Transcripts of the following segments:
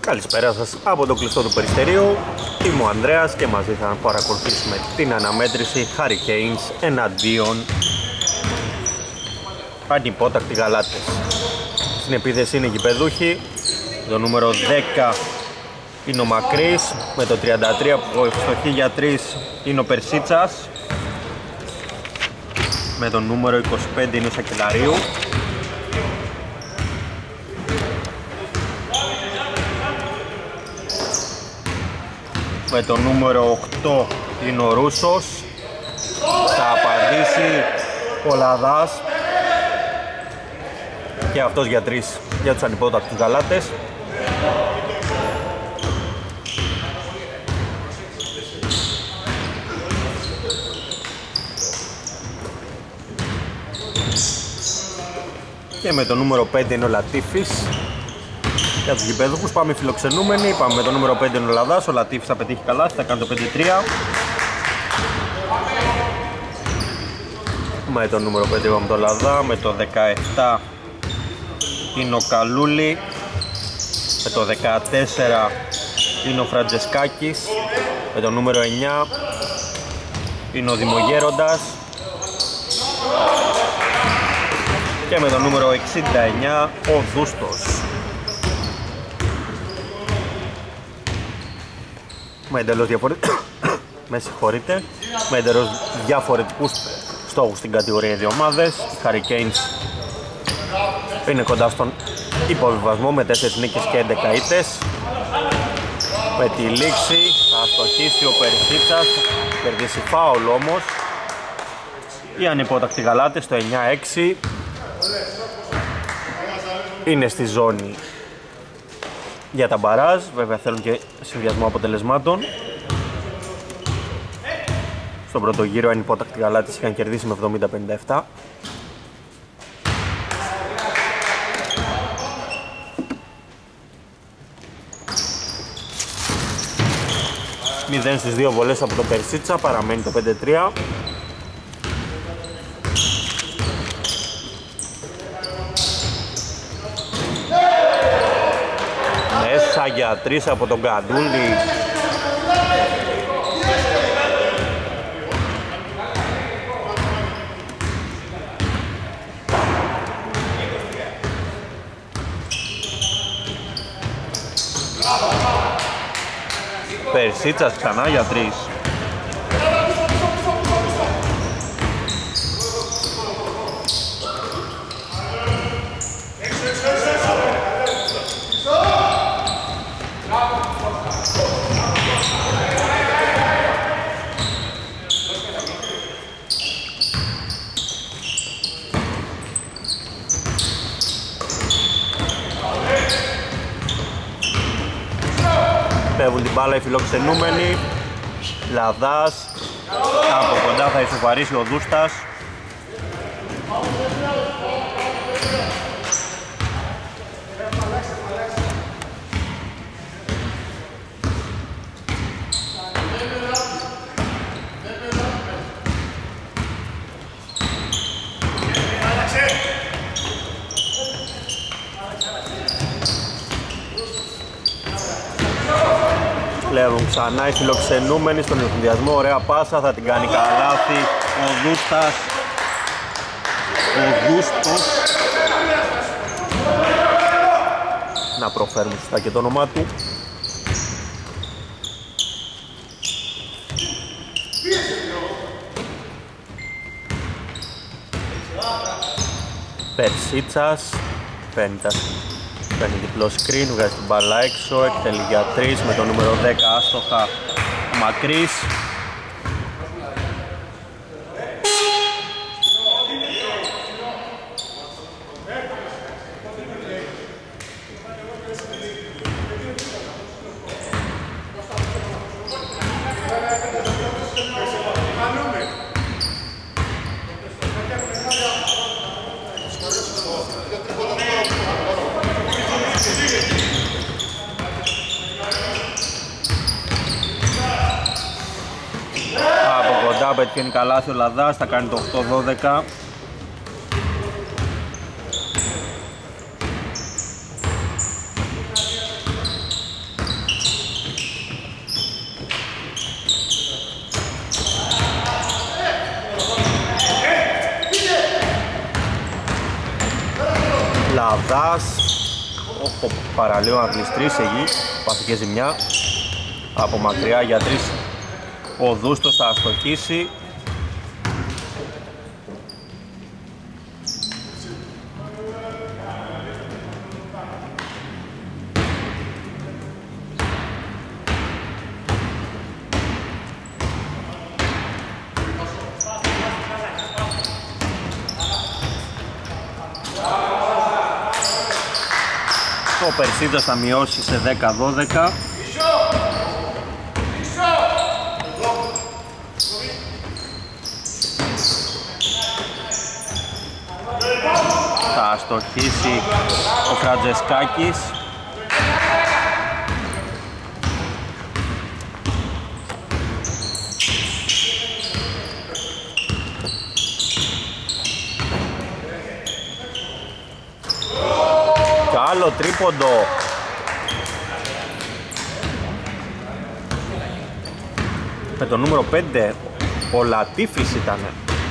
Καλησπέρα σας από το κλειστό του Περιστερίου. Είμαι ο Ανδρέας και μαζί θα παρακολουθήσουμε την αναμέτρηση Hurricanes εναντίον ανυπότακτοι Γαλάτες. Στην επίθεση είναι οι γηπεδούχοι. Το νούμερο 10 είναι ο Μακρύς, με το 33 που ευστοχεί για 3 είναι ο Περσίτσας, με το νούμερο 25 είναι ο Σακελαρίου. Με το νούμερο 8 είναι ο Ρούσος. Θα απαντήσει ο Λαδάς και αυτός για 3 για τους ανυπότακτους Γαλάτες. Και με το νούμερο 5 είναι ο Λατίφης. Για τους γηπέδους πάμε φιλοξενούμενοι. Πάμε με το νούμερο 5 είναι ο Λαδάς. Ο Λατίφης θα πετύχει καλά, θα κάνει το 5-3. Με το νούμερο 5 είπαμε το Λαδά. Με το 17 είναι ο Καλούλη. Με το 14 είναι ο Φραντζεσκάκης. Με το νούμερο 9 είναι ο Δημογέροντας. Και με το νούμερο 69 ο Δούστος. Με εντελώς διαφορετικούς στόχους στην κατηγορία οι δύο ομάδες. Οι Hurricanes είναι κοντά στον υποβιβασμό με 4 νίκες και 11 ήττες. Με τη λήξη θα αστοχίσει ο Περσίτσας, κερδίσει φάουλ όμως. Οι ανυπότακτοι Γαλάτες το 9-6 είναι στη ζώνη για τα μπαράζ. Βέβαια θέλουν και συνδυασμό αποτελεσμάτων. Στον πρώτο γύρο οι ανυπότακτοι Γαλάτες είχαν κερδίσει με 70-57. Μηδέν στις 2 βολές από τον Περσίτσα, παραμένει το 5-3. Μέσα για 3 από τον Καντούλη. Περσίτσας ξανά για 3. Πέφτουν την μπάλα οι φιλοξενούμενοι. Λαδάς. Από κοντά θα ισοφαρίσει ο Δούστας. Κλέβουν ξανά οι φιλοξενούμενοι στον συνδυασμό, ωραία πάσα, θα την κάνει καλάθι ο Δούστας. Ο Δούστος. Να προφέρουμε σωστά και το όνομά του. Περσίτσας, παίρνει διπλό screen, βγάζει την μπάλα έξω, εκτελεί για 3 με το νούμερο 10 άστοχα ο Μακρύς. Πετυχαίνει καλάθι ο Λαδάς, θα κάνει το 8-12. Λαδάς, παραλίγο να γλιστρήσει εκεί, πάθηκε ζημιά. Από μακριά για 3 ο Δούστος θα αστοχίσει. Ο Περσίδας θα μειώσει σε 10-12. Θα αστοχίσει ο Φραντζεσκάκης. Και άλλο τρίποντο. Με το νούμερο 5 ο Λατίφης ήταν.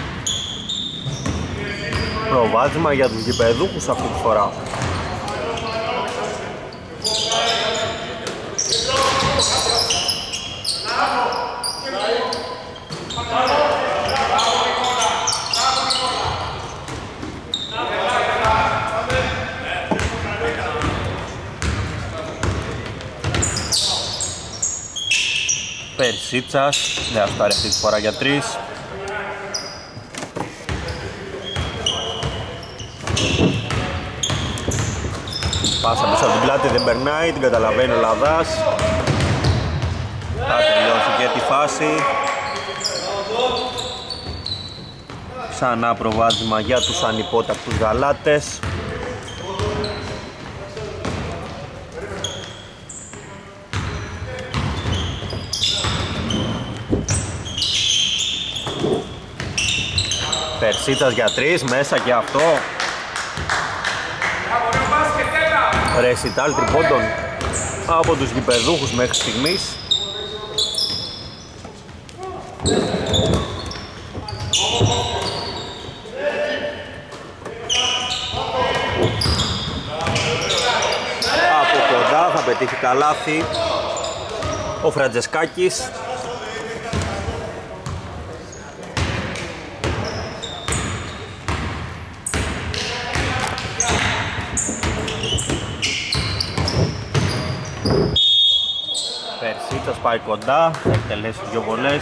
Προβάδισμα για τους γηπεδούχους αυτή τη φορά. Περσίτσας, δεν θα φτάρει αυτή τη φορά για 3. Πάσα πίσω από την πλάτη, δεν περνάει, την καταλαβαίνει ο Λαδάς. Θα τελειώσει και τη φάση. Ξανά προβάδισμα για τους ανυπότακτους γαλάτες. Περσίτσας για 3, μέσα και αυτό. Ρεσιτάλ τριπώντων από τους γηπεδούχους μέχρι στιγμής. Από κοντά θα πετύχει καλάθι ο Φραντζεσκάκης. Περσίτσας πάει κοντά, θα εκτελέσει 2 βολές.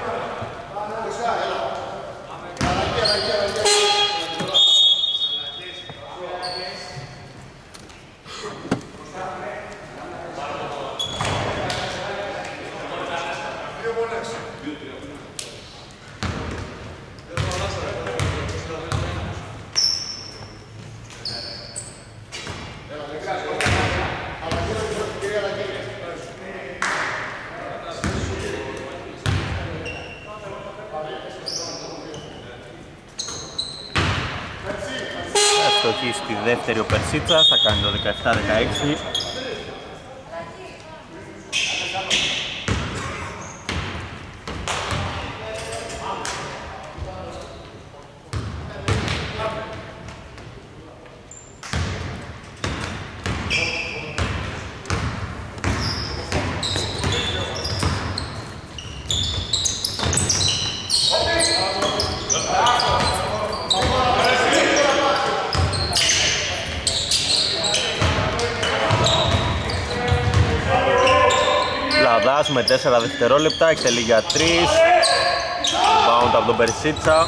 Στη δεύτερη ο Περσίτσας θα κάνει το 17-16. Με 4 δευτερόλεπτα, εκτελεί για 3. Rebound από τον Περσίτσα.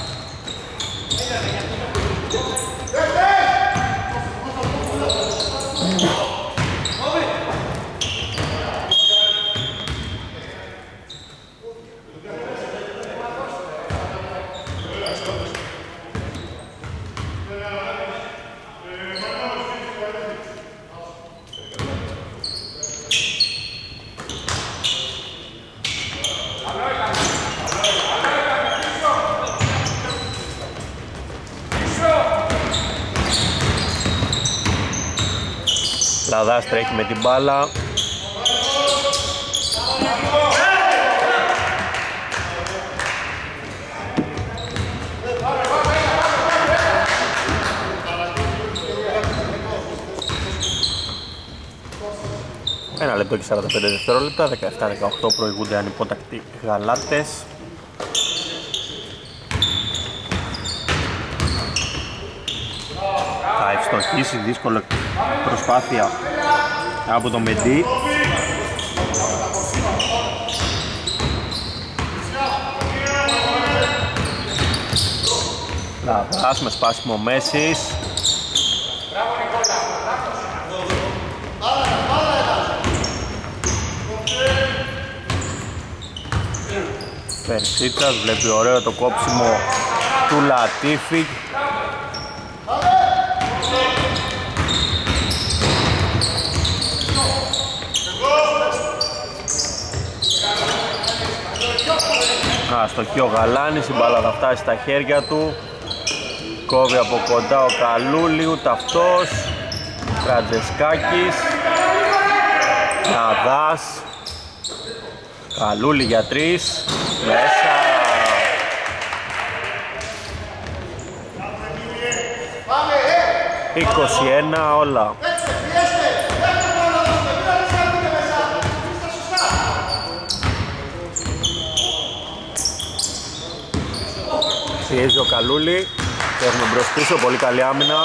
Λαδάς τρέχει με την μπάλα. 1 λεπτό και 45 δευτερόλεπτα, 17-18 προηγούνται ανυπότακτοι γαλάτες. Θα ευστοχίσει, δύσκολη προσπάθεια από το Μεντί. Λαβράς με σπάσιμο Μέσης. Περσίτσας βλέπει ωραίο το κόψιμο του Λατίφη. Αστοχεί ο Γαλάνης, η μπάλα θα φτάσει στα χέρια του. Κόβει από κοντά ο Καλούλη, ούτε αυτός. Ρατζεσκάκης. Ναδάς. Καλούλη για 3. Μέσα. Πάμε, 21 όλα. Πιέζει ο Καλούλη. Έχουμε μπρος πίσω, πολύ καλή άμυνα.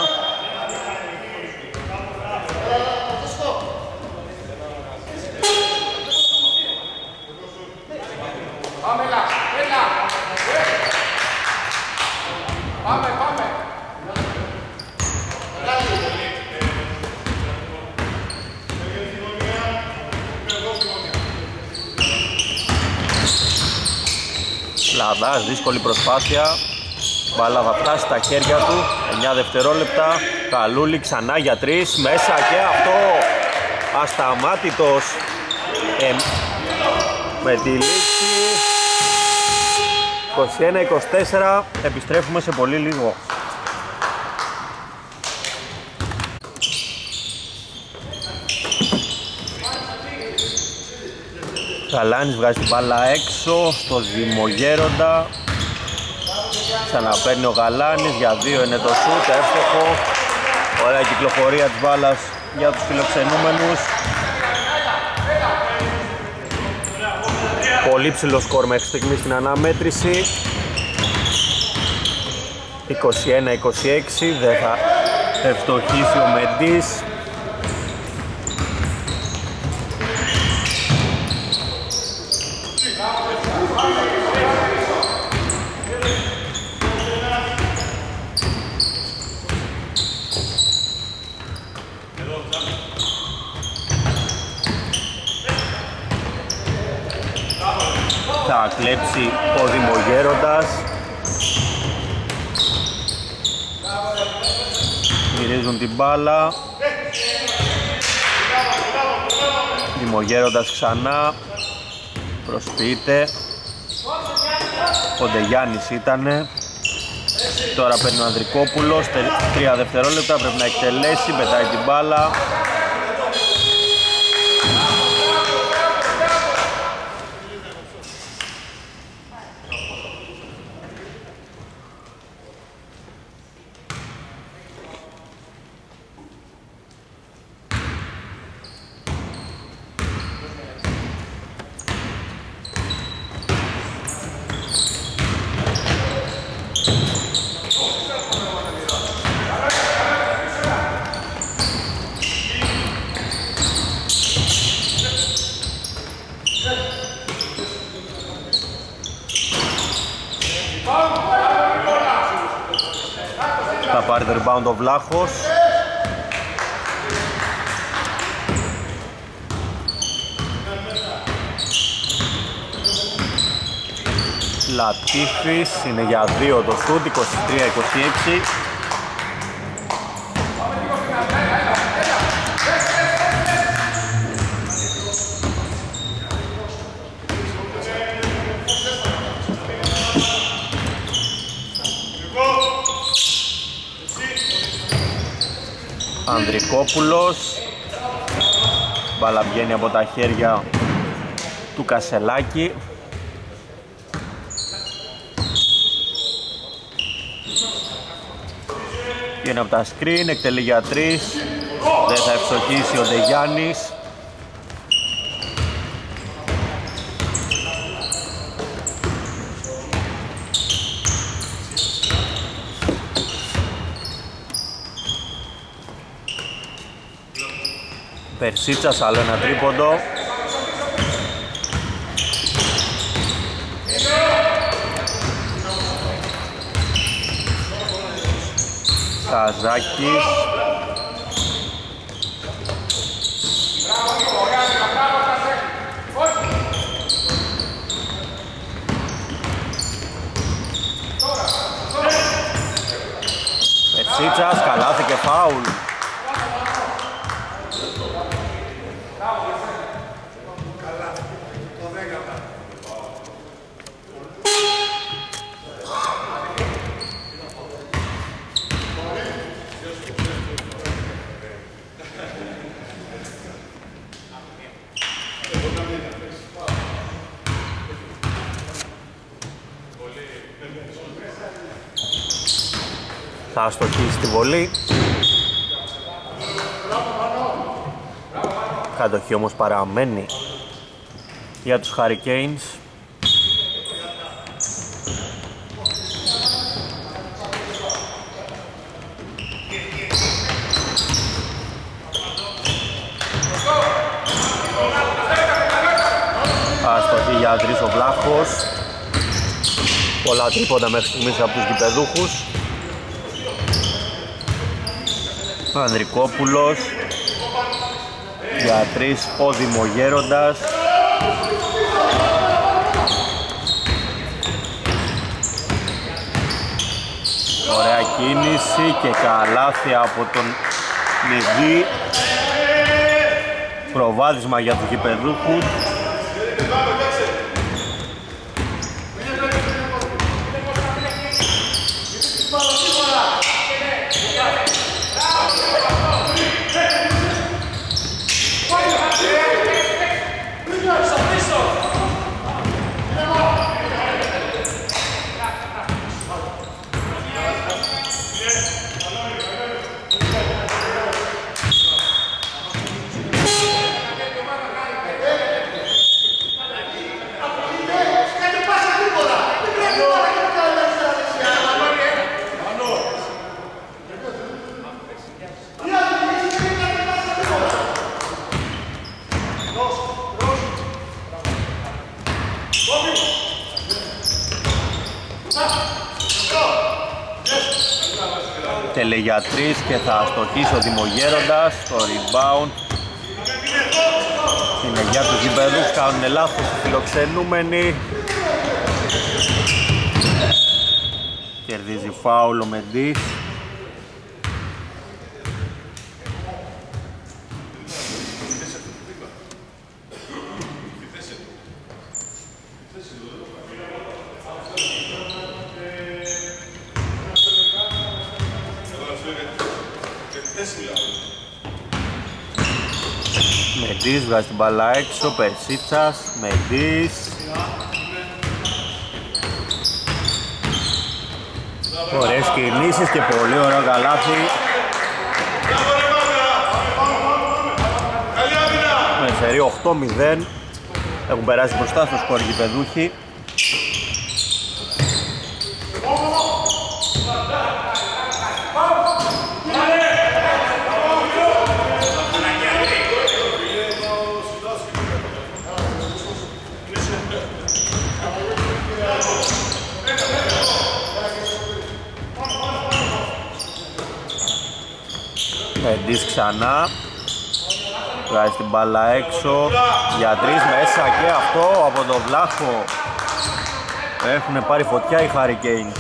Λαδάς, δύσκολη προσπάθεια. Μπάλα θα φτάσει στα χέρια του. 9 δευτερόλεπτα. Καλούλη ξανά για 3. Μέσα και αυτό. Ασταμάτητος. Με τη λήξη 21-24. Επιστρέφουμε σε πολύ λίγο. Καλάνης βγάζει την μπάλα έξω στο Δημογέροντα. Ξαναπαίρνει ο Γαλάνης, για 2 είναι το σούτ, εύστοχο. Ωραία κυκλοφορία της μπάλας για τους φιλοξενούμενους. Πολύ ψηλό σκορ μέχρι στιγμή στην αναμέτρηση. 21-26, δεν θα ευστοχίσει ο Μεντής. Θα κλέψει ο Δημογέροντας. Γυρίζουν την μπάλα. Δημογέροντας ξανά. Προσποιείται. Ο Ντεγιάννης ήτανε. Τώρα παίρνει ο Ανδρικόπουλος. 3 δευτερόλεπτα πρέπει να εκτελέσει. Πετάει την μπάλα. Θα πάρει το rebound ο Βλάχος. Λατίφης είναι για 2 το σούτ, 23-26. Ανδρικόπουλος. Μπάλα βγαίνει από τα χέρια του Κασελάκη. Βγαίνει από τα screen, εκτελεί για 3. Δεν θα ευστοχίσει ο Ντεγιάννης. Περσίτσας, άλλο ένα τρίποντο. Καζάκης. Περσίτσας, καλάθι και φάουλ. Θα αστοχίσει τη βολή. Κατοχή όμως παραμένει για τους Hurricanes. Αστοχή για τρεις ο Βλάχος. Πολλά τρίποντα μέχρι στιγμής από τους γηπεδούχους. Ο Ανδρικόπουλος για τρεις ο Δημογέροντας. Ωραία κίνηση και καλάθι από τον Μεδί. Προβάδισμα για τους γηπεδούχους. Για 3 και θα αστοχίσει ο Δημογέροντας. Το rebound είναι για τους γηπεδούς, κάνουν λάθος οι φιλοξενούμενοι. Κερδίζει φάουλ ο Μεντής. Μεντής βγάζει την μπάλα έξω, Περσίτσας, Μεντής. Ωραίες κινήσεις και πολύ ωραίο καλάθι. Με σερί 8-0 έχουν περάσει μπροστά στο σκορ γηπεδούχοι. Μεντής ξανά, βγάζει την μπάλα έξω, για 3 μέσα και αυτό από τον Βλάχο. Έχουν πάρει φωτιά οι Hurricanes.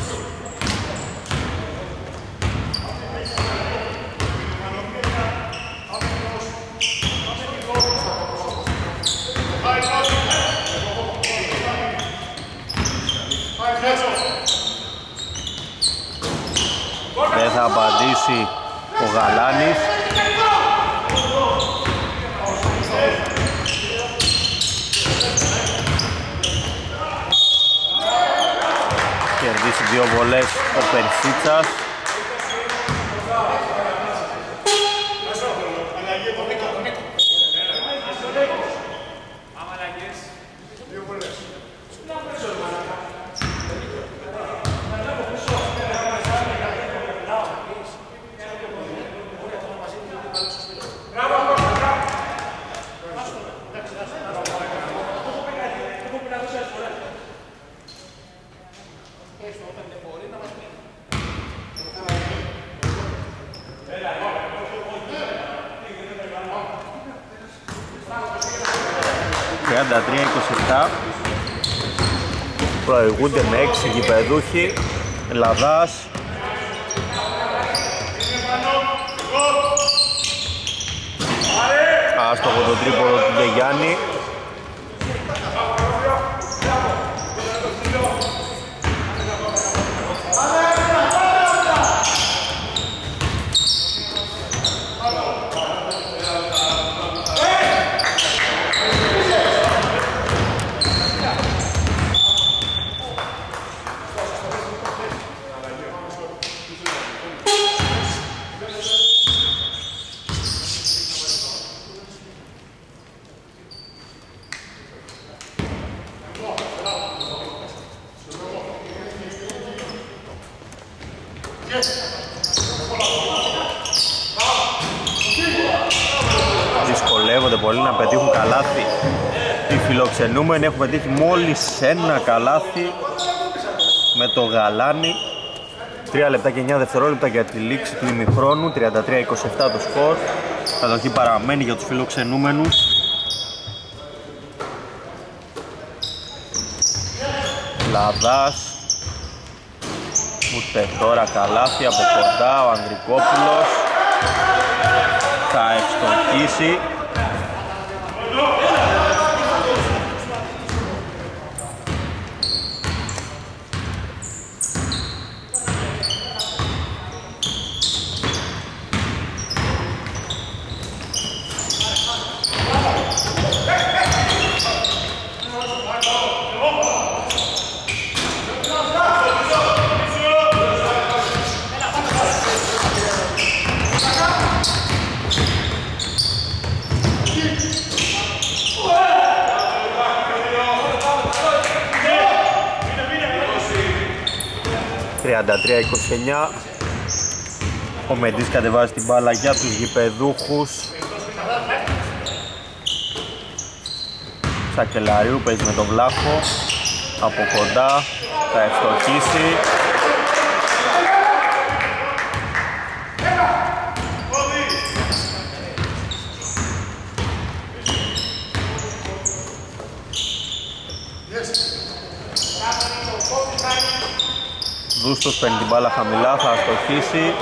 Δεν θα απαντήσει ο Γαλάνης. Κερδίσει 2 βολές ο Περσίτσας. 33-27. Προηγούνται με 6 γηπεδούχοι. Λαδάς. Άστοχο το τρίποδο του Γεγιάννη. Δυσκολεύονται πολύ να πετύχουν καλάθι. Οι φιλοξενούμενοι έχουν πετύχει μόλις ένα καλάθι με το Γαλάνι. 3 λεπτά και 9 δευτερόλεπτα για τη λήξη του ημιχρόνου. 33-27 το σκορ. Κατοχή παραμένει για τους φιλοξενούμενους. Λαδάς. Ούτε τώρα καλάθι από κοντά. Ο Ανδρικόπουλος θα ευστοχίσει. Ο Μεντής κατεβάζει την μπάλα για τους γηπεδούχους. Σακελαρίου παίζει με τον Βλάχο. Από κοντά θα ευστοχίσει. Δούστος παίρνει την μπάλα χαμηλά, θα αστοχίσει.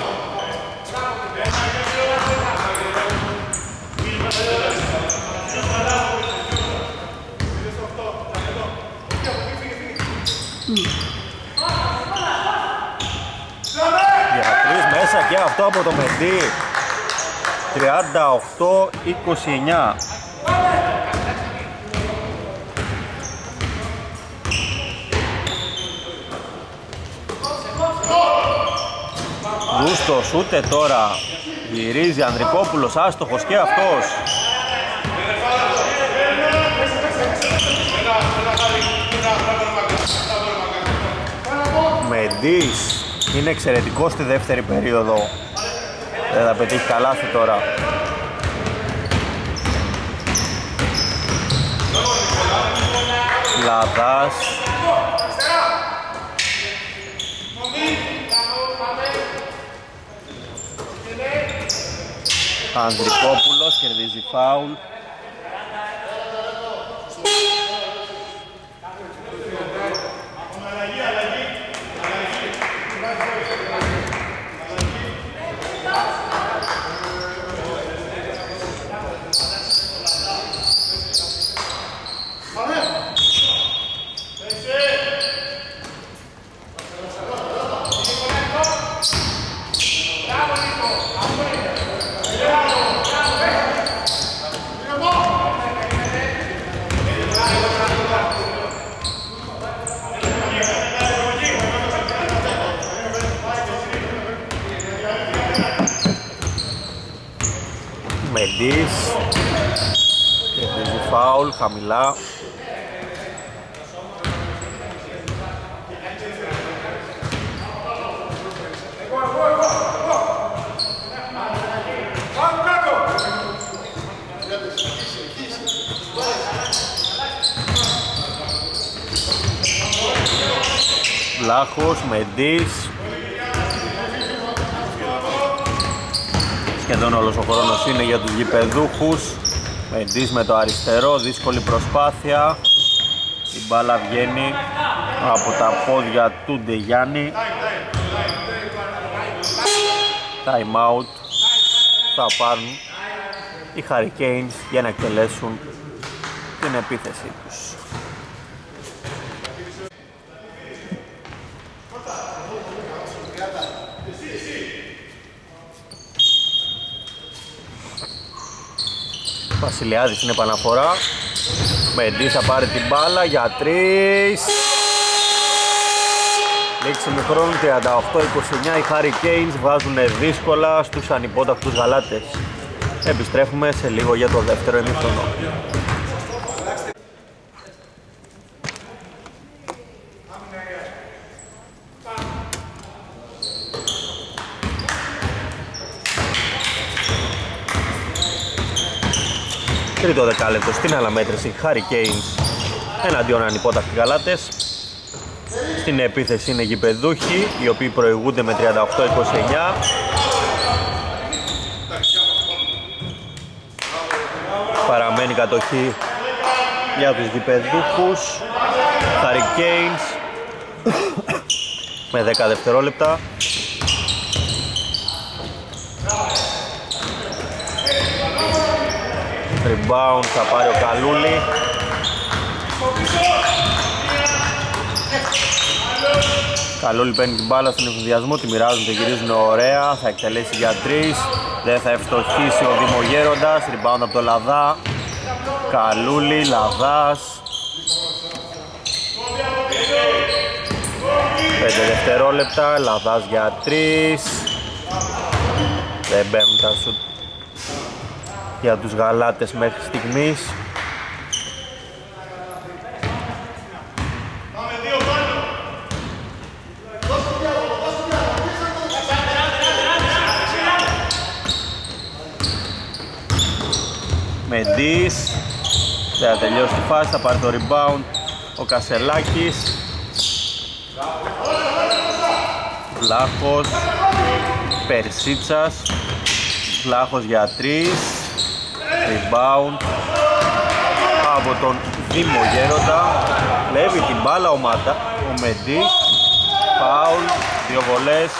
Για τρεις μέσα και αυτό από το Μεντί. 38-29. Δούστος ούτε τώρα. Γυρίζει Ανδρικόπουλος, άστοχος και αυτός. Μεντής είναι εξαιρετικός στη δεύτερη περίοδο. Δεν θα πετύχει καλάθι τώρα. Λαδάς. Ανδρικόπουλος κερδίζει φάουλ. Μεντής κερδίζει φάουλ χαμηλά. Βλάχος, Μεντής. Σχεδόν όλος ο χρόνος είναι για τους γηπεδούχους. Μεντής με το αριστερό, δύσκολη προσπάθεια. Η μπάλα βγαίνει από τα πόδια του Ντεγιάννη. Time out θα πάρουν οι Hurricanes για να εκτελέσουν την επίθεσή τους. Βασιλιάδης στην επαναφορά. Μεντής θα πάρει την μπάλα για 3. Λήξη μικρόν 38-29. Οι Hurricanes βάζουν δύσκολα στους ανυπότακτους γαλάτες. Επιστρέφουμε σε λίγο για το δεύτερο ημίχρονο. Τρίτο δεκάλεπτο στην αναμέτρηση. Hurricanes εναντίον ανυπότακτοι γαλάτες. Στην επίθεση είναι γηπεδούχοι, οι οποίοι προηγούνται με 38-29. Παραμένει κατοχή για τους γηπεδούχους. Hurricanes με 10 δευτερόλεπτα. Rebound θα πάρει ο Καλούλη. Καλούλη παίρνει την μπάλα στον εφηδιασμό, τη μοιράζουν, τη γυρίζουν ωραία. Θα εκτελέσει για 3. Δεν θα ευστοχίσει ο Δημογέροντας. Rebound από το Λαδά. Καλούλη, Λαδάς. 5 δευτερόλεπτα, Λαδάς για 3. Δεν μπαίνουν τα σουτ για τους γαλάτες μέχρι στιγμής. Μεντής δεν θα τελειώσει τη φάση, θα πάρει το rebound ο Κασελάκης. Βλάχος, Περσίτσας. Βλάχος για 3. Rebound από τον Δημογέροντα. Κλέβει την μπάλα ο Μεντής. Φάουλ, 2 βολές.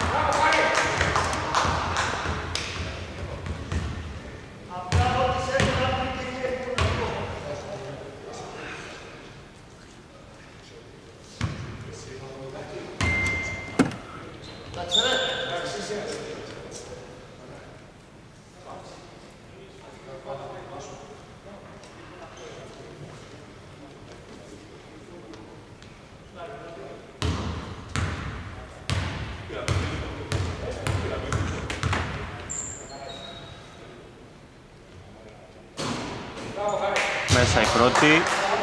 Μέσα η πρώτη.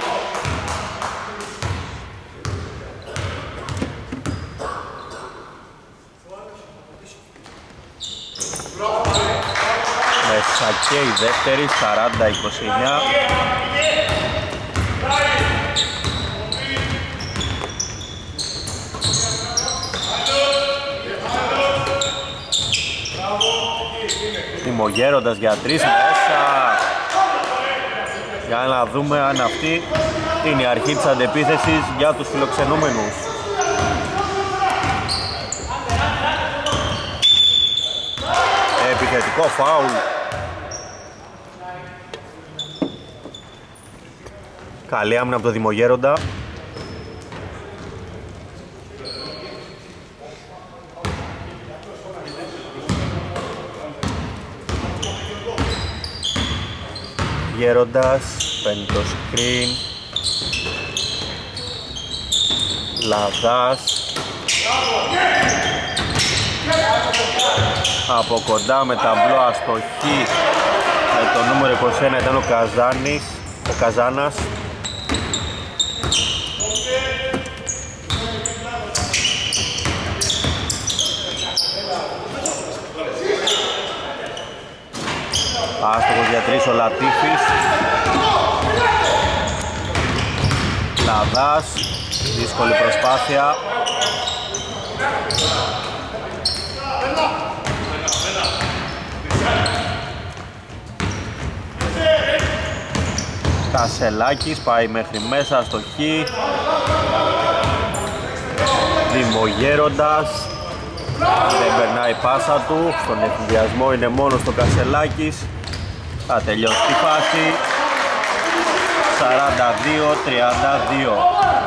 Μέσα και η δεύτερη, 40-29. Δημογέροντας για 3 μέσα. Για να δούμε αν αυτή είναι η αρχή της αντεπίθεσης για τους φιλοξενούμενους. Επιθετικό φάουλ. Καλή άμυνα από το Δημογέροντα. Γέροντας, παίρνει το screen. Λαδάς. Από κοντά με ταμπλό αστοχή με το νούμερο 21 ήταν ο Καζάνας. Άστοχος για 3 ο Λατίφης. Λαδάς, δύσκολη προσπάθεια. Κασελάκης πάει μέχρι μέσα στο χ. Δημογέροντας, δεν περνάει πάσα του, στον εφηδιασμό είναι μόνο στο Κασελάκης. Θα τελειώσει τη φάση. 42-32.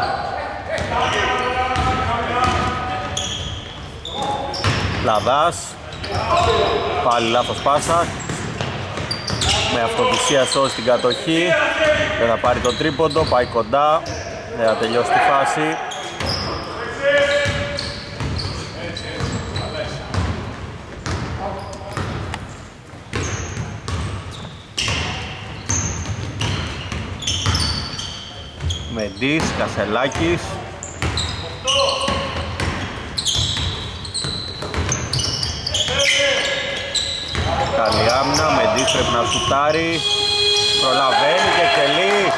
Λαδάς, πάλι λάθος πάσα. Με αυτοδυσία σώζει την κατοχή. Δεν θα πάρει το τρίποντο, πάει κοντά. Δεν θα τελειώσει τη φάση. Μεντής, Κασελάκης. Καλή άμυνα, Μεντής πρέπει να σουτάρει. Προλαβαίνει και εκτελεί.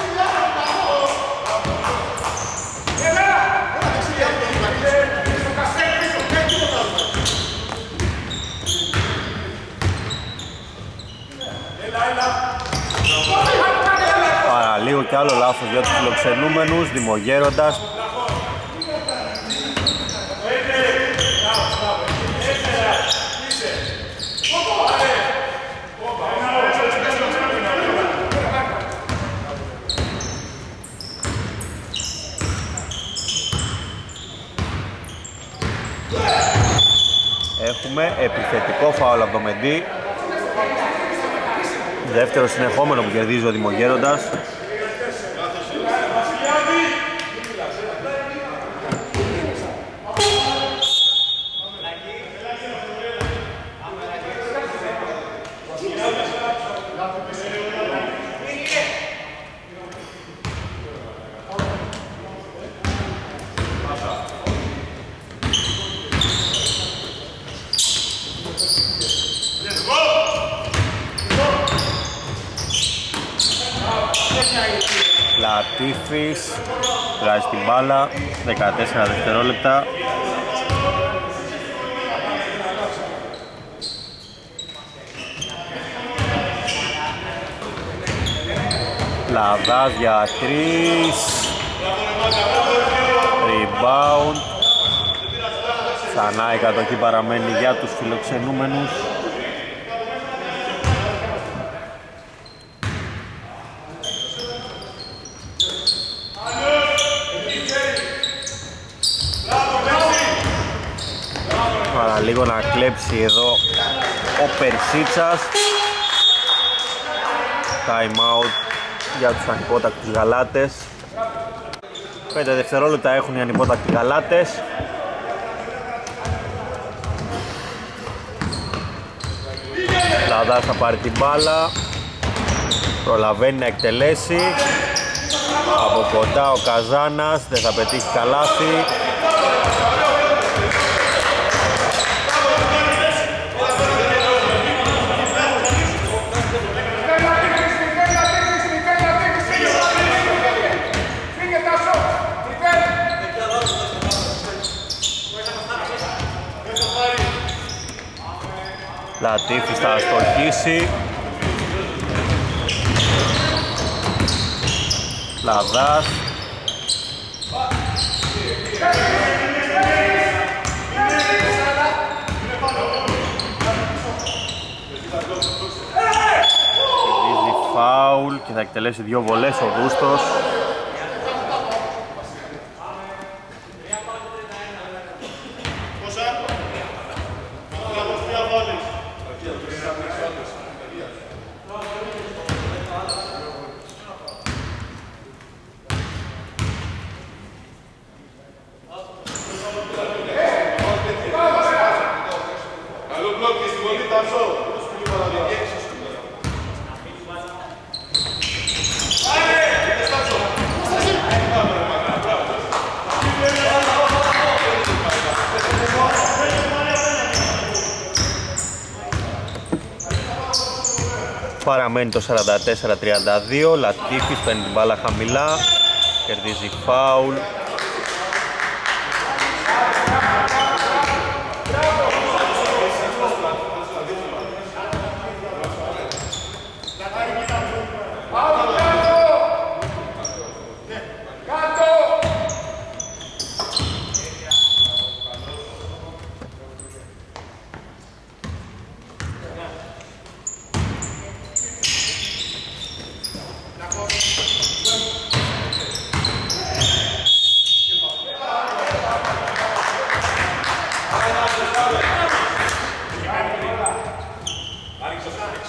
Παραλίγο κι άλλο λάθος για τους φιλοξενούμενους. Δημογέροντας. Έχουμε επιθετικό φάουλ από το Μεντή. Δεύτερο συνεχόμενο που κερδίζει ο Δημογέροντας. Λατίφης βγάζει την μπάλα, 14 δευτερόλεπτα. Λαδάς για 3. Rebound. Ξανά η κατοχή παραμένει για τους φιλοξενούμενους. Λίγο να κλέψει εδώ ο Περσίτσας. Time out για τους ανυπότακτους γαλάτες. 5 δευτερόλεπτα έχουν οι ανυπότακτοι γαλάτες. Λαδάς θα πάρει την μπάλα. Προλαβαίνει να εκτελέσει. Από κοντά ο Καζάνας, δεν θα πετύχει καλάθι. Λατίφης θα αστοχίσει. Λαδάς. Κερδίζει φάουλ και θα εκτελέσει 2 βολές ο Γούστος. Παραμένει το 44-32, Λατίφης παίρνει την μπάλα χαμηλά, κερδίζει φάουλ.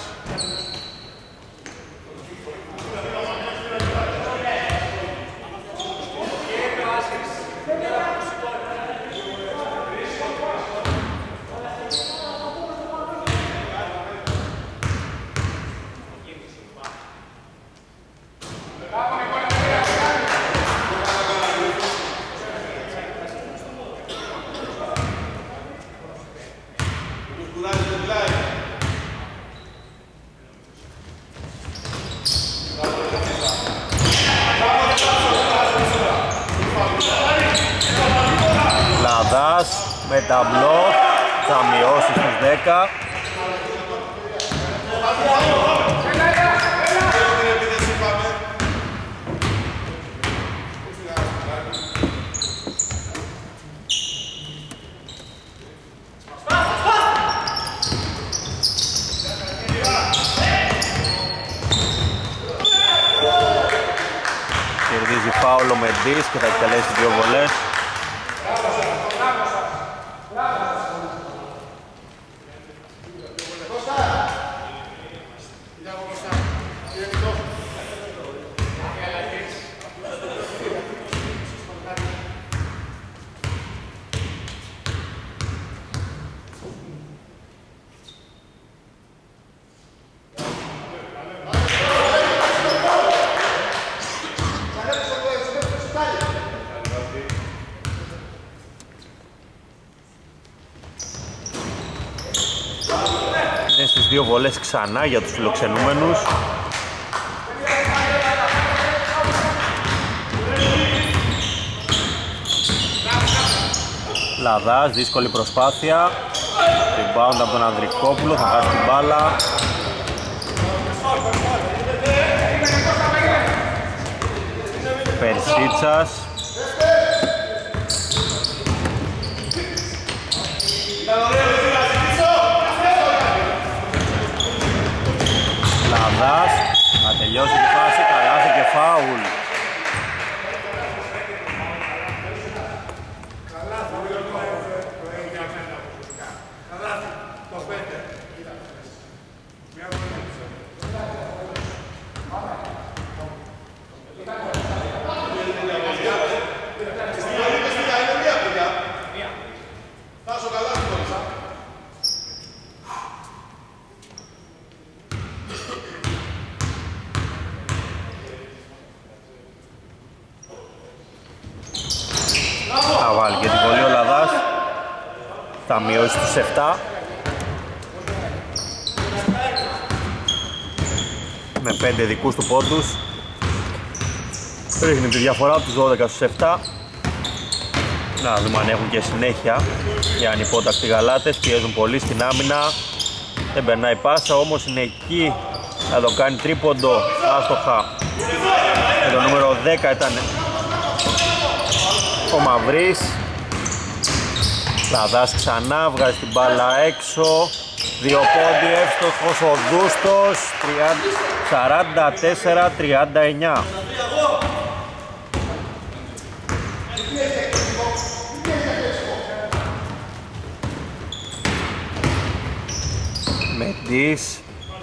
Με ταμπλό θα μειώσει στους 10. Κερδίζει φάουλο με Ντις και θα εκτελέσει 2 βολές. Στις 2 βολές ξανά για τους φιλοξενούμενους. Λαδάς, δύσκολη προσπάθεια. Rebound από τον Ανδρικόπουλο, θα χάσει την μπάλα. Περσίτσας. Λαδάς, θα τελειώσει τη φάση, καλάθι και φάουλ. Θα βάλει και την βολή ο Λαδάς. Θα μειώσει τους 7. Με 5 δικούς του πόντους. Ρίχνει τη διαφορά από τους 12 στους 7. Να δούμε αν έχουν και συνέχεια. Οι ανυπότακτοι γαλάτες πιέζουν πολύ στην άμυνα. Δεν περνάει πάσα, όμως είναι εκεί. Θα το κάνει τρίποντο, άστοχα. Με το νούμερο 10 ήταν ο Μαυρής. Λαδάς ξανά, βγάζει την μπάλα έξω. 2 πόντι, εύστοχος ο Δούστος. 44-39. Μεντής,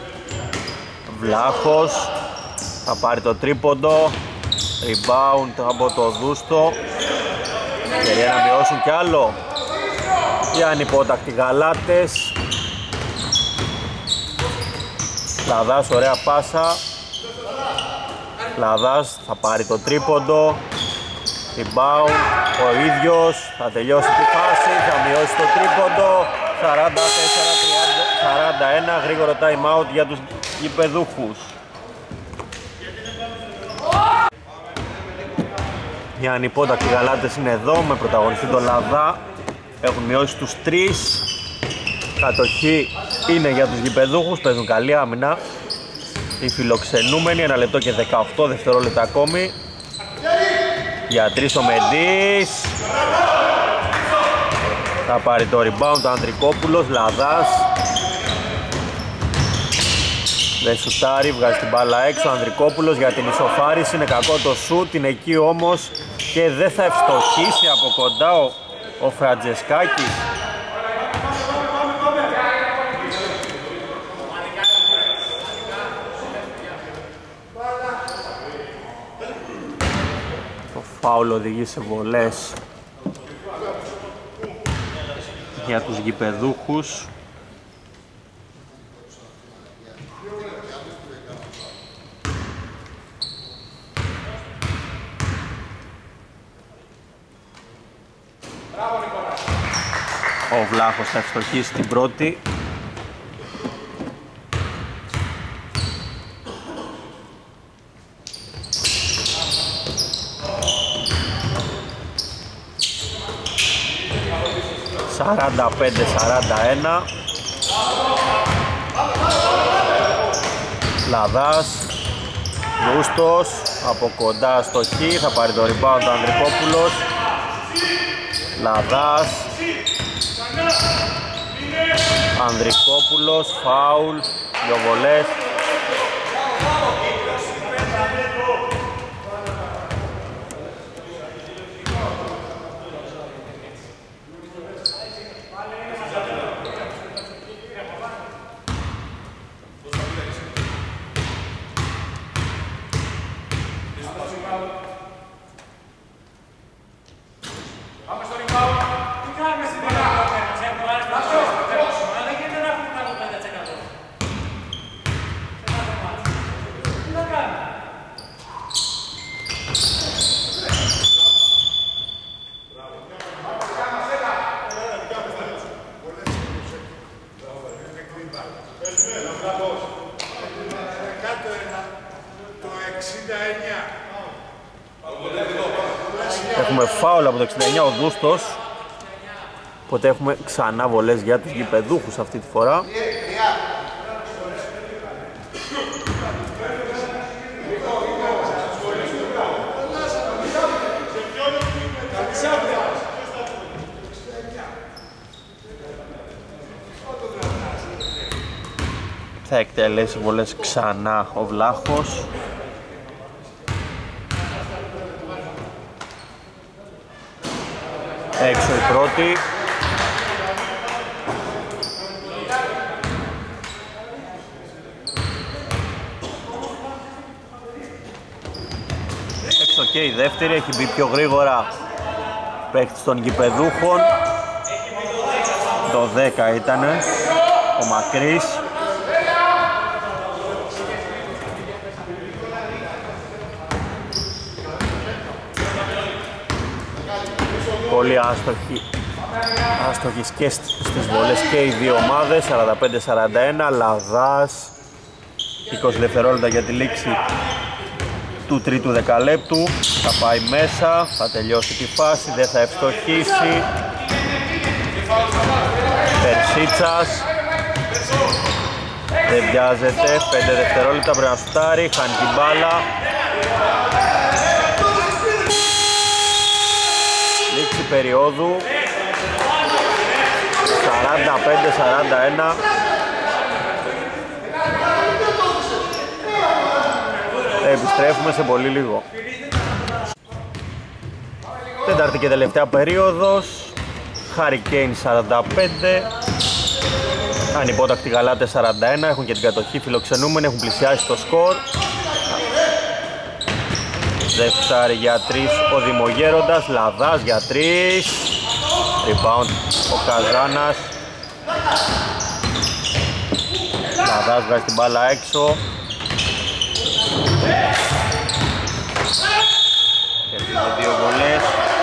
Βλάχος, θα πάρει το τρίποντο. Rebound από το Δούστο. Ευκαιρία να μειώσουν κι άλλο οι ανυπότακτοι γαλάτες. Λαδάς, ωραία πάσα. Λαδάς θα πάρει το τρίποντο. Rebound, ο ίδιος θα τελειώσει τη φάση, θα μειώσει το τρίποντο. 44-41, γρήγορο time out για τους γηπεδούχους. Οι ανυπότακτοι γαλάτες είναι εδώ με πρωταγωνιστή τον Λαδά. Έχουν μειώσει τους 3. Κατοχή είναι για τους γηπεδούχους, παίζουν καλή άμυνα. Οι φιλοξενούμενοι, 1 λεπτό και 18 δευτερόλεπτα ακόμη. Για 3 ο Μεντής. Θα πάρει το rebound ο Ανδρικόπουλος, Λαδάς. Δεν σουτάρει, βγάζει την μπάλα έξω ο Ανδρικόπουλος για την ισοφάριση. Είναι κακό το σουτ, είναι εκεί όμως και δεν θα ευστοχίσει από κοντά ο Φραντζεσκάκης. φάουλ οδηγεί σε βολές για τους γηπεδούχους. Ο Βλάχος θα ευστοχίσει την πρώτη. «45-41». Λαδάς, Γούστος, από κοντά στο χ, θα πάρει το rebound ο Ανδρικόπουλος. Λαδάς, Ανδρικόπουλος, φάουλ, δύο βολές. Έχουμε φάουλ από το 69 ο Γούστος, οπότε έχουμε ξανά βολές για τους γηπεδούχους αυτή τη φορά. Θα εκτελέσει βολές ξανά ο Βλάχος. Έξω η πρώτη. Έξω και η δεύτερη, έχει μπει πιο γρήγορα παίκτης των γηπεδούχων. Το 10 ήτανε ο Μακρύς. Πολύ άστοχοι και στις βολές και οι δύο ομάδες. 45-41, Λαδάς, 20 δευτερόλεπτα για τη λήξη του τρίτου δεκαλέπτου. Θα πάει μέσα, θα τελειώσει τη φάση, δεν θα ευστοχίσει. Περσίτσας, δεν βιάζεται, 5 δευτερόλεπτα πρέπει να σουτάρει, χάνει την μπάλα. Λήξη περίοδου, 45-41. Επιστρέφουμε σε πολύ λίγο. Τέταρτη και τελευταία περίοδος. Hurricane 45, ανυπότακτοι Γαλάτες 41, έχουν και την κατοχή, φιλοξενούμενοι, έχουν πλησιάσει το σκορ. Δεν φτάρει για 3 ο Δημογέροντας, Λαδάς για 3. Rebound ο Καζάνας. Λαδάς βγάζει την μπάλα έξω. Κερδίζει 2 βολές.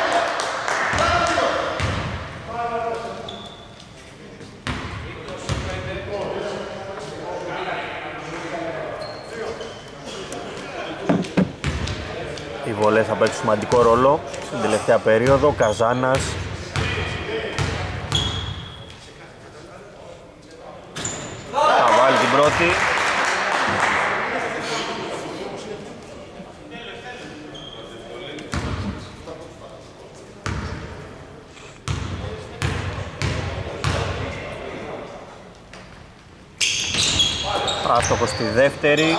Οι βολές θα παίξουν σημαντικό ρόλο στην τελευταία περίοδο. Καζάνας, θα βάλει την πρώτη. Άστοχος στη δεύτερη.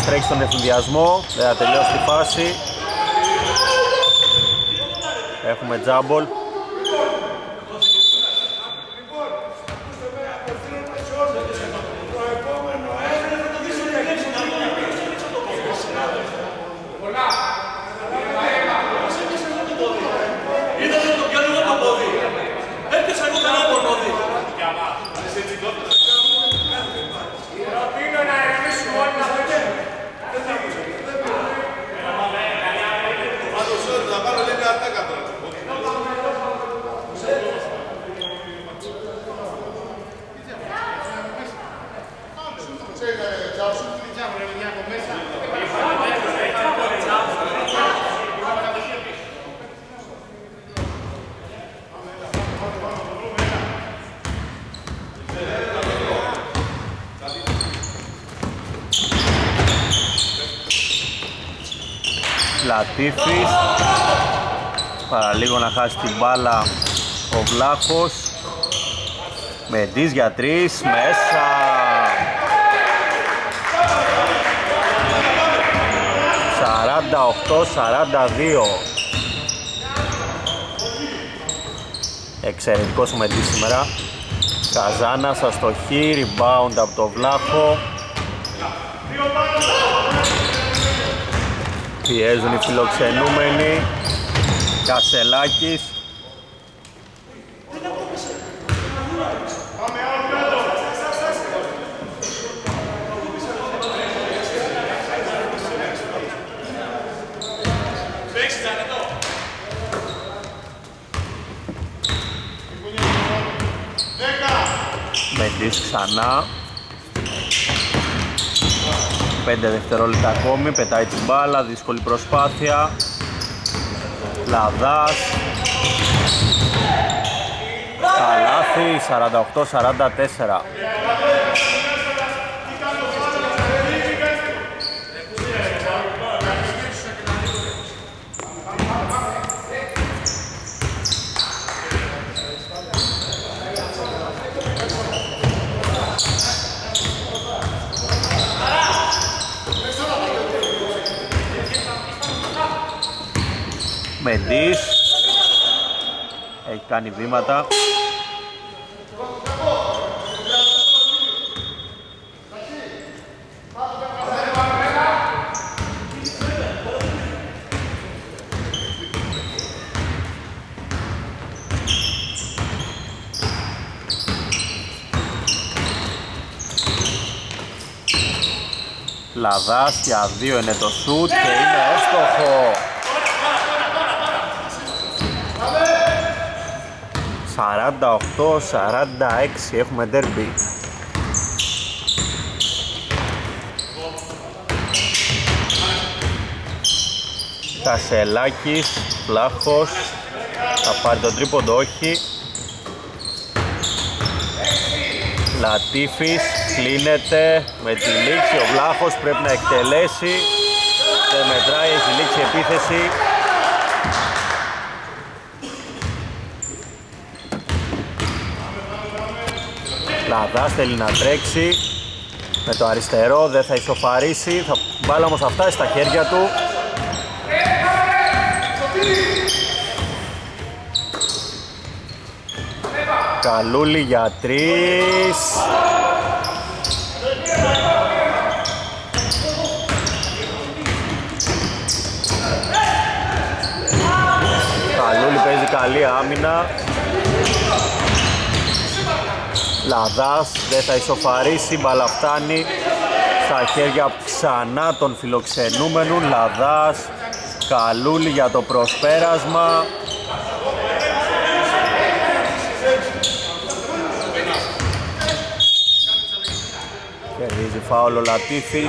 τρέχει στον ευθυνδιασμό, δεν θα τελειώσει τη φάση. Έχουμε τζάμπολ. Λατίφης, παραλίγο να χάσει την μπάλα ο Βλάχος. Μεντής για 3, μέσα. Σαράντα 8-42. Εξαιρετικός ο Μεντής σήμερα. Καζάνας αστοχή, rebound από το Βλάχο. Πιέζουν οι φιλοξενούμενοι. Κασελάκης. Μεντής ξανά. 5 δευτερόλεπτα ακόμη, πετάει την μπάλα, δύσκολη προσπάθεια. Λαδάς. Καλάθι, 48-44. Μεντής έχει κάνει βήματα. Λαδάς για 2 είναι το σουτ και είναι εύστοχο. 48-46, έχουμε ντέρμπι. Κασελάκης, Βλάχος, θα πάρει τον τρίποντο, όχι. Λατίφης, κλείνεται με τη λήξη, ο Βλάχος πρέπει να εκτελέσει. Δεν μετράει, έχει λήξει επίθεση. Λαδάς θέλει να τρέξει με το αριστερό, δεν θα ισοφαρίσει, θα μπάλα όμως θα φτάσει στα χέρια του. Καλούλη για 3. Καλούλη παίζει καλή άμυνα. Λαδάς δεν θα ισοφαρίσει, μπάλα φτάνει στα χέρια ξανά των φιλοξενούμενων. Λαδάς, Καλούλη για το προσπέρασμα. Κερδίζει φάουλ ο Λατίφης.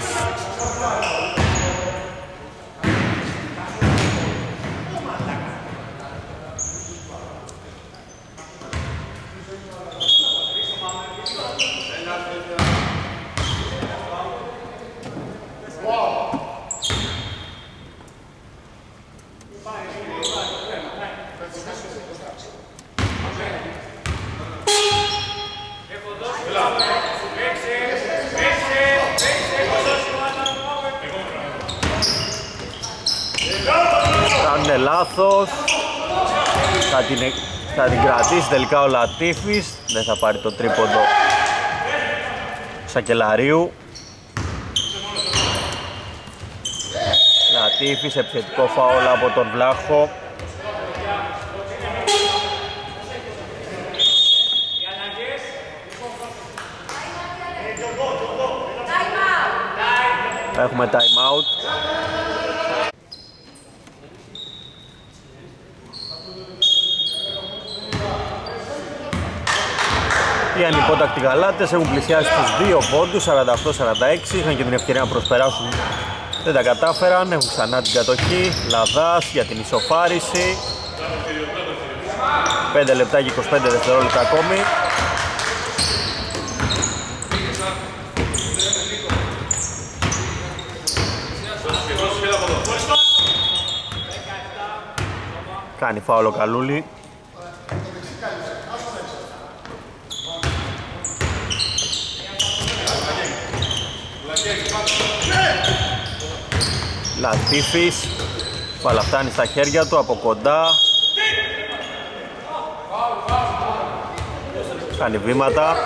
Έδωσε λάθος. Θα την κρατήσει τελικά ο Λατίφης. Δεν θα πάρει το τρίποντο Σακελαρίου. Λατίφης, επιθετικό φάουλ από τον Βλάχο. Έχουμε time out. Οι ανυπότακτοι γαλάτες έχουν πλησιάσει τους 2 πόντους, 48-46. Είχαν και την ευκαιρία να προσπεράσουν, δεν τα κατάφεραν. Έχουν ξανά την κατοχή. Λαδάς για την ισοφάριση. 5 λεπτά και 25 δευτερόλεπτα ακόμη. Κάνει φάουλο Καλούλη. Λατίφης, μπάλα φτάνει στα χέρια του από κοντά. Κάνει βήματα.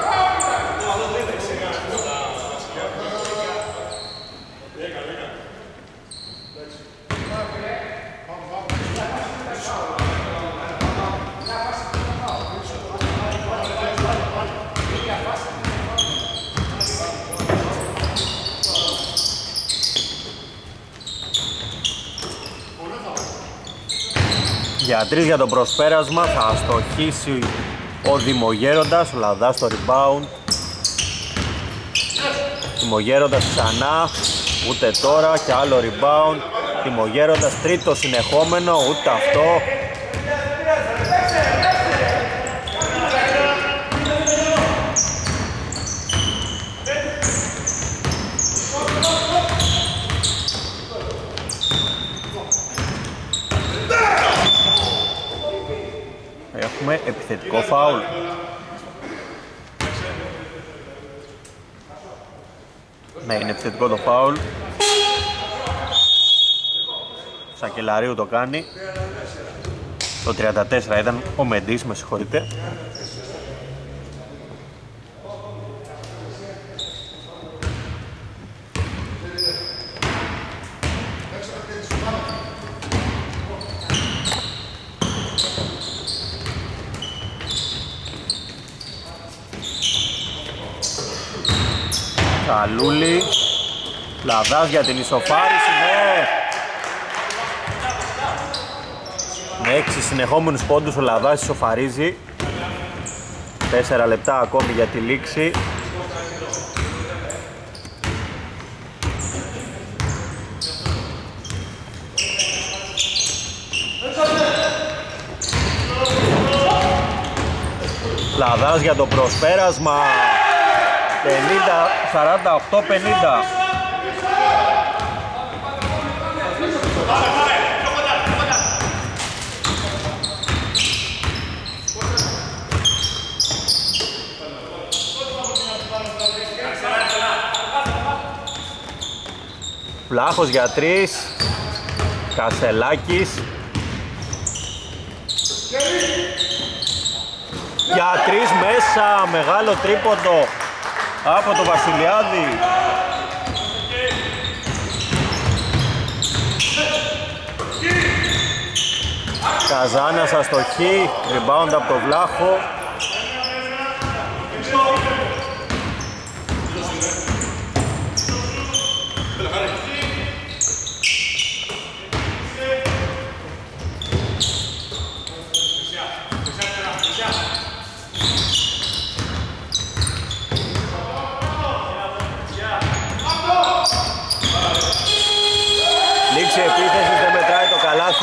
Για 3 για το προσπέρασμα, θα αστοχίσει ο Δημογέροντας, ο Λαδάς στο rebound. Δημογέροντας ξανά, ούτε τώρα, και άλλο rebound. Δημογέροντας τρίτο συνεχόμενο, ούτε αυτό. Έχουμε επιθετικό φάουλ. Ναι, είναι επιθετικό το φάουλ. Σακελαρίου το κάνει. Το 34 ήταν ο Μεντής, με συγχωρείτε. Καλούλη, Λαδάς για την ισοφάριση, ναι! Με 6 συνεχόμενους πόντους ο Λαδάς ισοφαρίζει. 4 λεπτά ακόμη για τη λήξη. Λαδάς για το προσπέρασμα. 48-50. Βλάχος για 3. Κασελάκης για 3 μέσα. Μεγάλο τρίποντο από το Βασιλιάδη. Καζάνας αστοχή, rebound από το Βλάχο. Λήξη επίθεσης, δεν μετράει το καλάθι.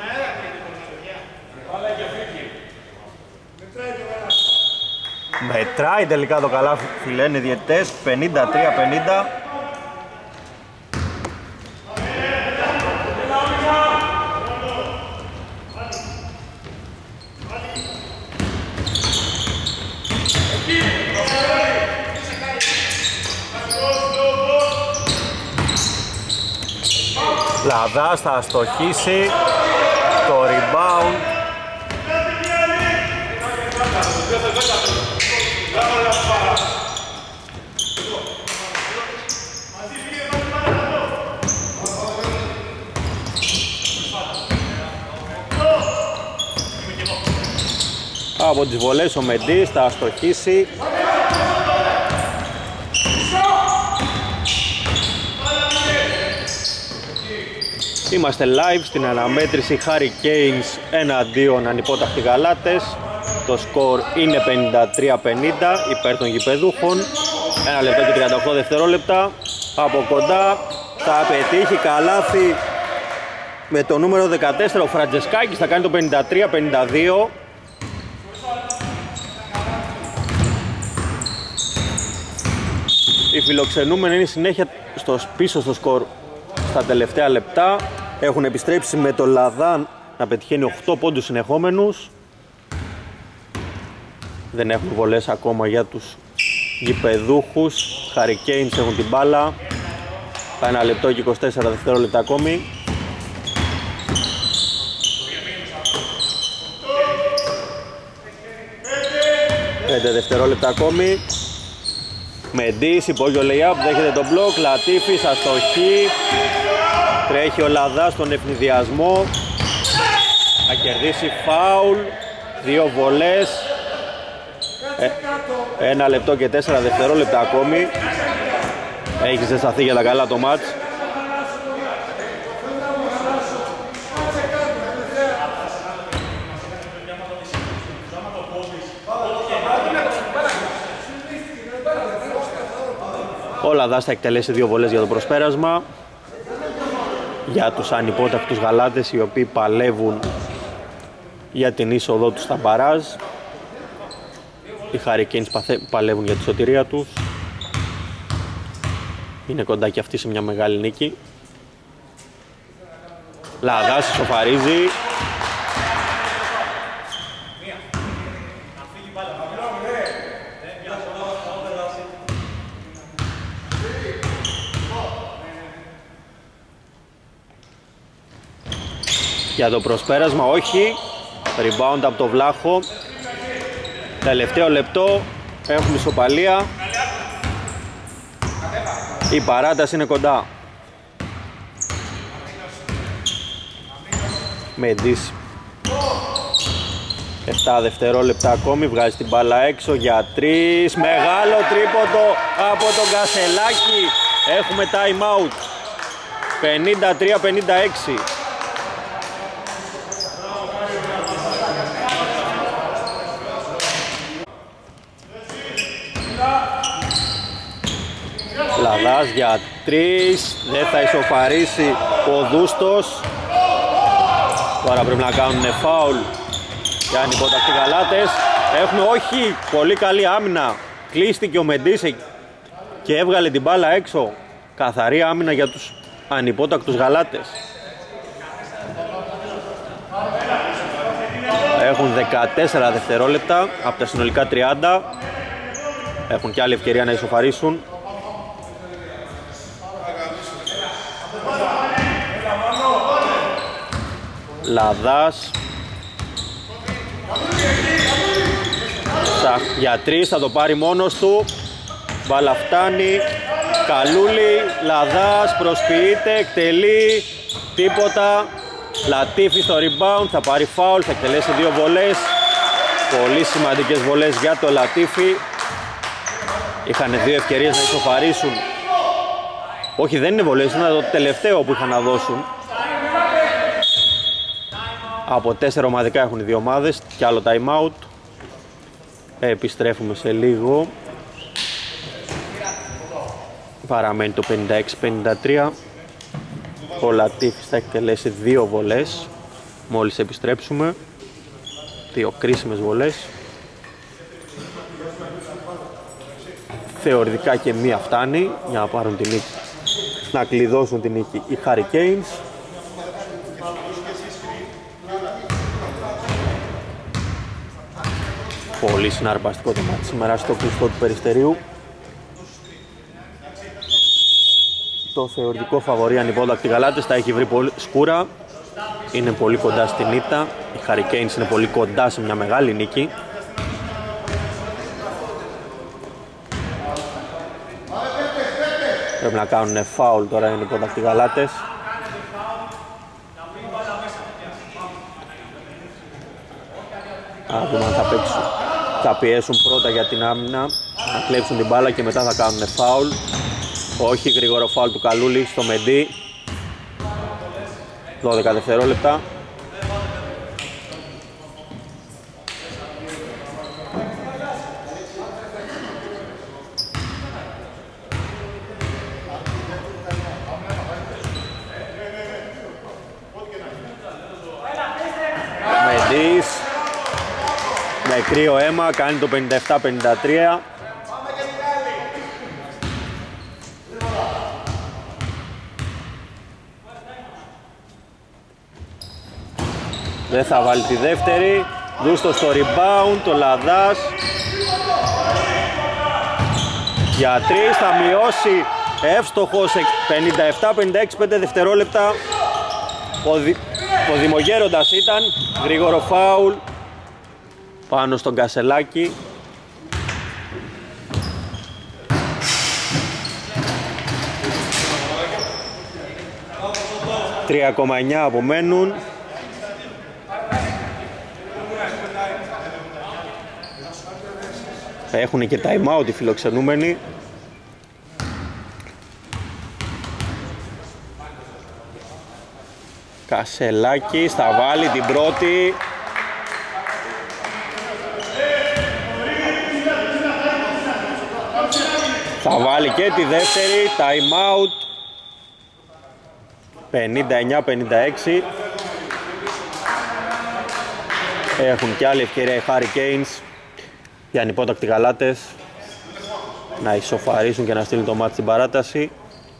Με Μετράει τελικά το καλάθι, λένε οι διαιτητές. 53-50. Λαδάς θα αστοχίσει το rebound. Από τις βολές ο Μεντής θα αστοχίσει. Είμαστε live στην αναμέτρηση Hurricanes εναντίον ανυπόταχτοι Γαλάτες. Το σκορ είναι 53-50 υπέρ των γηπεδούχων. 1 λεπτό και 38 δευτερόλεπτα. Από κοντά θα πετύχει καλάθι με το νούμερο 14 ο Φραντζεσκάκης, θα κάνει το 53-52. Οι φιλοξενούμενοι είναι συνέχεια πίσω στο σκορ στα τελευταία λεπτά. Έχουν επιστρέψει με το Λαδάν να πετυχαίνει 8 πόντους συνεχόμενους. Δεν έχουν βολές ακόμα για τους γηπεδούχους. Hurricanes έχουν την μπάλα. 1 λεπτό και 24 δευτερόλεπτα ακόμη. 5 δευτερόλεπτα ακόμη. Μεντής, υπόγειο lay-up, δέχεται τον μπλοκ. Λατίφης, αστοχή. Τρέχει ο Λαδάς στον ευνηδιασμό. Θα κερδίσει φάουλ. 2 βολές. 1 λεπτό και 4 δευτερόλεπτα ακόμη. Έχει ζεσταθεί για τα καλά το μάτς. Ο Λαδάς θα εκτελέσει 2 βολές για το προσπέρασμα για τους ανυπότακτους Γαλάτες, οι οποίοι παλεύουν για την είσοδό τους στα μπαράζ. Οι Hurricanes παλεύουν για τη σωτηρία τους. Είναι κοντά και αυτοί σε μια μεγάλη νίκη. Λαδάς ισοφαρίζει. Για το προσπέρασμα όχι. Rebound από το Βλάχο. Τελευταίο λεπτό. Έχουμε ισοπαλία. Η παράταση είναι κοντά. Μεντής. 7 δευτερόλεπτα ακόμη. Βγάζει την μπάλα έξω για 3. Μεγάλο τρίποντο από τον Κασελάκη. Έχουμε time out. 53-56. Λαδάς για 3, δεν θα ισοφαρίσει ο Δούστος. Τώρα πρέπει να κάνουν φάουλ για ανυπότακτοι Γαλάτες. Έχουμε όχι, πολύ καλή άμυνα. Κλείστηκε ο Μεντής και έβγαλε την μπάλα έξω. Καθαρή άμυνα για τους ανυπότακτους Γαλάτες. Έχουν 14 δευτερόλεπτα από τα συνολικά 30. Έχουν και άλλη ευκαιρία να ισοφαρίσουν. Λαδάς για 3, θα το πάρει μόνος του. Μπάλα φτάνει. Καλούλη, Λαδάς προσποιείται, εκτελεί. Τίποτα. Λατίφη στο rebound, θα πάρει φάουλ, θα εκτελέσει 2 βολές. Πολύ σημαντικές βολές για το Λατίφη. Είχαν 2 ευκαιρίες να ισοφαρίσουν. Όχι, δεν είναι βολές, είναι το τελευταίο που είχαν να δώσουν. Από 4 ομαδικά έχουν οι 2 ομάδες και άλλο time out. Επιστρέφουμε σε λίγο. Παραμένει το 56-53. Ο Λατίφης θα εκτελέσει 2 βολές μόλις επιστρέψουμε. 2 κρίσιμες βολές. Θεωρητικά και μία φτάνει για να πάρουν την νίκη, να κλειδώσουν την νίκη οι Hurricanes. Πολύ συναρπαστικό το μάτι σήμερα στο κλειστό του Περιστερίου. Το θεωρητικό φαβορί ανυπότακτοι Γαλάτες τα έχει βρει πολύ σκούρα. Είναι πολύ κοντά στην ήττα. Οι Hurricanes είναι πολύ κοντά σε μια μεγάλη νίκη. Πρέπει να κάνουν φάουλ τώρα οι ανυπότακτοι Γαλάτες. Να δούμε αν θα παίξουν. Θα πιέσουν πρώτα για την άμυνα, να κλέψουν την μπάλα και μετά θα κάνουν φάουλ. Όχι, γρήγορο φάουλ του Καλούλη στο Μεντί. 12 δευτερόλεπτα. Μεντής με κρύο αίμα κάνει το 57-53. Δεν θα βάλει τη δεύτερη. Δούστο στο rebound, το Λαδάς για 3, θα μειώσει εύστοχος 57-56, 5 δευτερόλεπτα. Ο δημογέροντας ήταν, γρήγορο φάουλ πάνω στον Κασελάκη. 3,9 απομένουν. Έχουν και time out οι φιλοξενούμενοι. Κασελάκης θα βάλει την πρώτη. Θα βάλει και τη δεύτερη. Time out. 59-56. Έχουν και άλλη ευκαιρία οι Hurricanes, οι ανυπότακτοι Γαλάτες, να ισοφαρίσουν και να στείλουν το μάτι στην παράταση.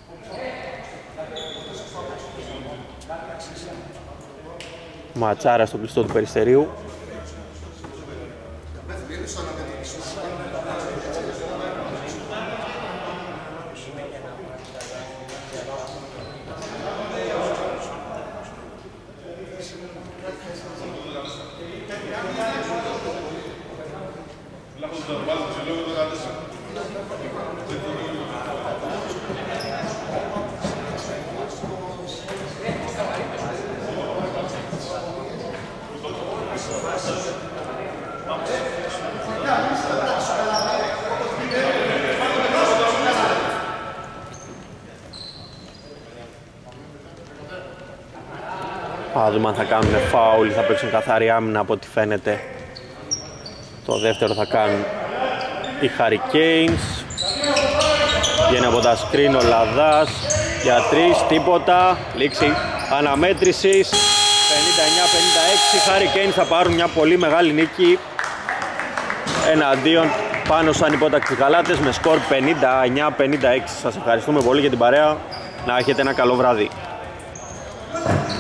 Ματσάρα στο κλειστό του Περιστερίου. Θα δούμε αν θα κάνουν φάουλ, θα παίξουν καθαρή άμυνα από ό,τι φαίνεται. Το δεύτερο θα κάνουν οι Hurricanes. Βγαίνει από τα screen ο Λαδάς για 3, τίποτα. Λήξη αναμέτρησης 59-56. Οι Hurricanes θα πάρουν μια πολύ μεγάλη νίκη εναντίον πάνω στους ανυπότακτοι Γαλάτες με σκορ 59-56. Σας ευχαριστούμε πολύ για την παρέα. Να έχετε ένα καλό βράδυ.